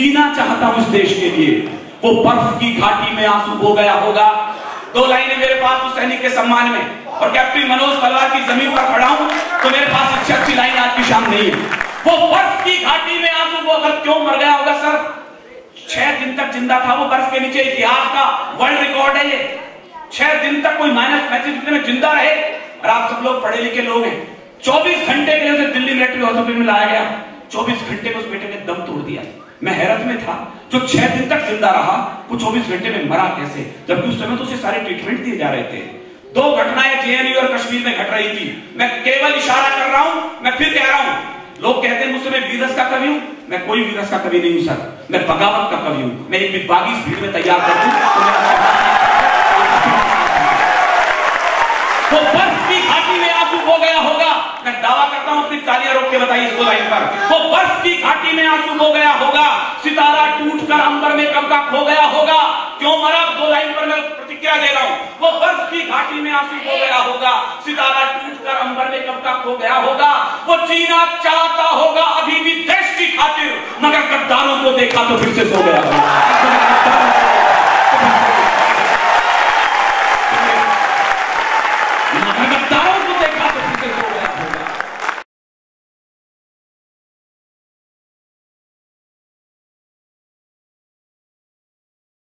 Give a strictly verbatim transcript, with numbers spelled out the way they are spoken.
जीना चाहता हूं इस देश के लिए। वो बर्फ की घाटी में आंसू हो गया होगा। दो लाइनें मेरे पास उस सैनिक के सम्मान में, और कैप्टन मनोज तलवार की जमीन पर खड़ा हूं तो मेरे पास अच्छी अच्छी लाइन आज की शाम नहीं है। वो बर्फ की घाटी में आंसू वो अगर क्यों मर गया होगा सर? छह दिन तक जिंदा था वो बर्फ के नीचे। इतिहास का वर्ल्ड रिकॉर्ड है ये। छह दिन तक कोई माइनस पैंतीस में जिंदा रहे। और आप सब लोग पढ़े लिखे लोग हैं। चौबीस घंटे के लिए उसे दिल्ली मिलिट्री हॉस्पिटल में लाया गया। चौबीस घंटे में उस बेटे ने दम तोड़ दिया। मैं हैरत में था, जो छह दिन तक जिंदा रहा वो चौबीस घंटे में मरा कैसे? जबकि उस समय तो उसे सारे ट्रीटमेंट दिए जा रहे थे। दो घटनाएं जेएनयू और कश्मीर में घट रही थी। मैं केवल इशारा कर रहा हूं, मैं फिर कह रहा हूं। लोग कहते हैं मुझसे मैं वीरस का कवि हूं। मैं कोई वीरस का कवि नहीं हूं सर, मैं बगावत का कवि हूं। मैं एक विभागी भीड़ में तैयार कर दूं तो बर्फ की घाटी में आंसू हो गया होगा। मैं दावा करता हूं, अपनी तालियां रोक के बताइए इसको लाइन पर। वो बर्फ की घाटी में आंसू हो गया होगा। सितारा टूटकर अंबर में कब का खो गया होगा। क्यों मरा? दो लाइन पर मैं प्रतिक्रिया दे रहा हूं। वो बर्फ की घाटी में आंसू हो गया होगा। सितारा टूटकर अंबर में कब का खो गया होगा। वो जीना चाहता होगा अभी भी देश की खातिर, मगर गद्दारों को देखा तो फिर से सो गया होगा।